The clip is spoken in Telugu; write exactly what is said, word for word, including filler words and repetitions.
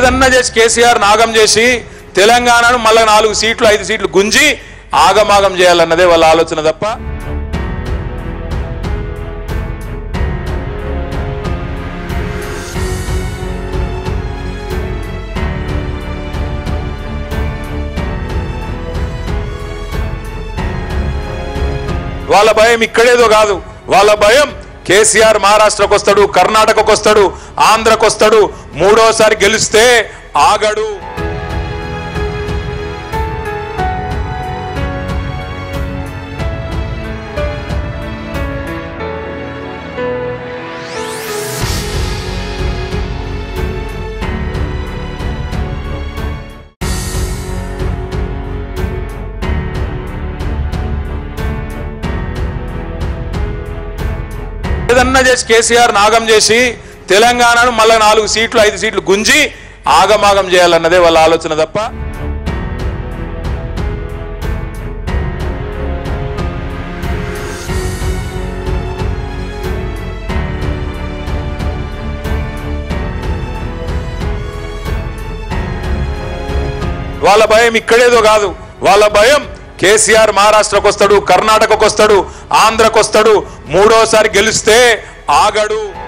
ఏదన్నా చేసి కేసీఆర్ నాగం చేసి తెలంగాణను మళ్ళీ నాలుగు సీట్లు ఐదు సీట్లు గుంజి ఆగమాగం చేయాలన్నదే వాళ్ళ ఆలోచన తప్ప వాళ్ళ భయం ఇక్కడేదో కాదు, వాళ్ళ భయం కేసీఆర్ మహారాష్ట్రకు వస్తాడు, కర్ణాటకకు వస్తాడు, ఆంధ్రకు వస్తాడు, మూడోసారి గెలిస్తే ఆగడు. ఏదన్నా చేసి కేసీఆర్ నాగం చేసి తెలంగాణను మళ్ళీ నాలుగు సీట్లు ఐదు సీట్లు గుంజి ఆగమాగం చేయాలన్నదే వాళ్ళ ఆలోచన తప్ప వాళ్ళ భయం ఇక్కడేదో కాదు, వాళ్ళ భయం కేసీఆర్ మహారాష్ట్రకు వస్తాడు, కర్ణాటకకు వస్తాడు, ఆంధ్రకు వస్తాడు, మూడోసారి గెలిస్తే ఆగడు.